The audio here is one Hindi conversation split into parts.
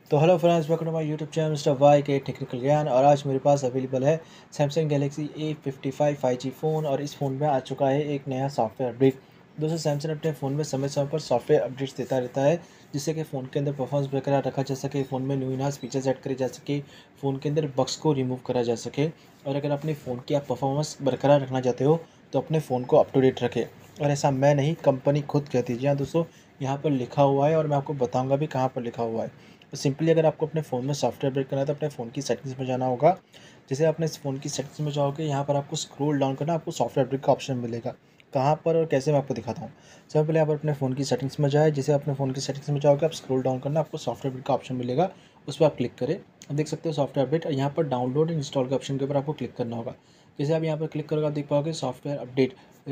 तो hello friends, welcome to my YouTube channel mister Y के टेक्निकल ज्ञान। और आज मेरे पास अवेलेबल है Samsung Galaxy A55 5G phone. और इस फ़ोन में आ चुका है एक नया सॉफ्टवेयर अपडेट। दोस्तों, सैमसंग अपने फ़ोन में समय समय पर सॉफ्टवेयर अपडेट्स देता रहता है, जिससे कि फ़ोन के अंदर परफॉर्मेंस बरकरार रखा जा सके, फ़ोन में न्यू इनहांस फीचर्स ऐड करे जा सके, फ़ोन के अंदर बग्स को रिमूव करा जा सके। और अगर अपने फ़ोन की आप परफॉर्मेंस बरकरार रखना चाहते हो तो अपने फ़ोन को अप टू डेट रखें। और ऐसा मैं नहीं, कंपनी खुद कहती है। जी हाँ दोस्तों, यहाँ पर लिखा हुआ है और मैं आपको बताऊँगा भी कहाँ पर लिखा हुआ है। तो सिंपली अगर आपको अपने फ़ोन में सॉफ्टवेयर अपडेट करना है तो अपने फ़ोन की सेटिंग्स में जाना होगा। जैसे अपने इस फ़ोन की सेटिंग्स में जाओगे, यहाँ पर आपको स्क्रॉल डाउन करना, आपको सॉफ्टवेयर अपडेट का ऑप्शन मिलेगा। कहाँ पर और कैसे, मैं आपको दिखाता हूँ। सबसे पहले आप अपने फ़ोन की सेटिंग्स में जाए। जैसे अपने फ़ोन की सेटिंग्स में जाओगे, आप स्क्रॉल डाउन करना, आपको सॉफ्टवेयर अपडेट का ऑप्शन मिलेगा, उस पर आप क्लिक करें। अब देख सकते हो सॉफ्टवेयर अपडेट, और यहाँ पर डाउनलोड एंड इंस्टॉल के ऑप्शन के ऊपर आपको क्लिक करना होगा। जैसे आप यहाँ पर क्लिक करोगे, आप देख पाओगे software update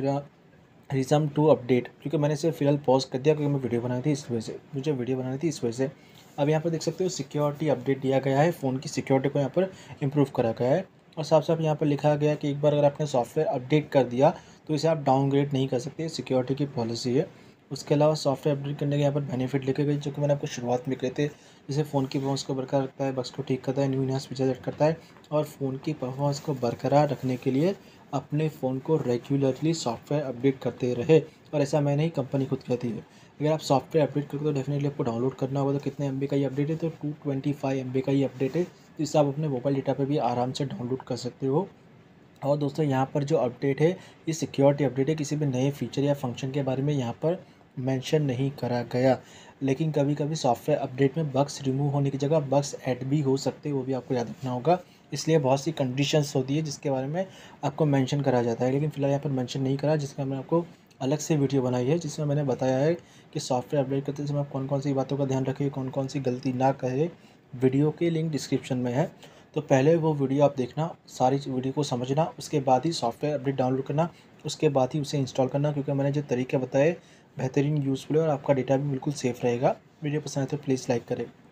resume to update, क्योंकि मैंने इसे फिलहाल पॉज कर दिया क्योंकि मैं वीडियो बनाई थी, इस वजह से मुझे वीडियो बनानी थी, इस वजह से। अब यहाँ पर देख सकते हो सिक्योरिटी अपडेट दिया गया है, फ़ोन की सिक्योरिटी को यहाँ पर इम्प्रूव करा गया है। और साफ साफ यहाँ पर लिखा गया है कि एक बार अगर आपने सॉफ्टवेयर अपडेट कर दिया तो इसे आप डाउनग्रेड नहीं कर सकते, सिक्योरिटी की पॉलिसी है। उसके अलावा सॉफ्टवेयर अपडेट करने के यहाँ पर बेनिफिट लिखे गए, जो कि मैंने आपको शुरुआत में कहे थे। जैसे फ़ोन की परफॉर्मेंस को बरकरार रखता है, बग्स को ठीक करता है, न्यू इनहांस फीचर्स ऐड करता है। और फ़ोन की परफॉर्मेंस को बरकरार रखने के लिए अपने फ़ोन को रेगुलरली सॉफ्टवेयर अपडेट करते रहे। और ऐसा मैं नहीं, कंपनी खुद कहती है। अगर आप सॉफ्टवेयर अपडेट करोगे तो डेफिनेटली आपको डाउनलोड करना होगा। तो कितने MB का ये अपडेट है, तो 225 MB का ये अपडेट है, जिससे आप अपने मोबाइल डेटा पे भी आराम से डाउनलोड कर सकते हो। और दोस्तों, यहाँ पर जो अपडेट है ये सिक्योरिटी अपडेट है, किसी भी नए फीचर या फंक्शन के बारे में यहाँ पर मेंशन नहीं करा गया। लेकिन कभी कभी सॉफ्टवेयर अपडेट में बग्स रिमूव होने की जगह बग्स ऐड भी हो सकते हैं, वो भी आपको याद रखना होगा। इसलिए बहुत सी कंडीशंस होती है जिसके बारे में आपको मेंशन करा जाता है, लेकिन फिलहाल यहाँ पर मेंशन नहीं करा, जिसका मैंने आपको अलग से वीडियो बनाई है, जिसमें मैंने बताया है कि सॉफ्टवेयर अपडेट करते समय आप कौन कौन सी बातों का ध्यान रखें, कौन कौन सी गलती ना करें। वीडियो की लिंक डिस्क्रिप्शन में है, तो पहले वो वीडियो आप देखना, सारी वीडियो को समझना, उसके बाद ही सॉफ्टवेयर अपडेट डाउनलोड करना, उसके बाद ही उसे इंस्टॉल करना। क्योंकि मैंने जो तरीके बताए बेहतरीन यूज़फुल है और आपका डेटा भी बिल्कुल सेफ़ रहेगा। वीडियो पसंद आए तो प्लीज़ लाइक करें।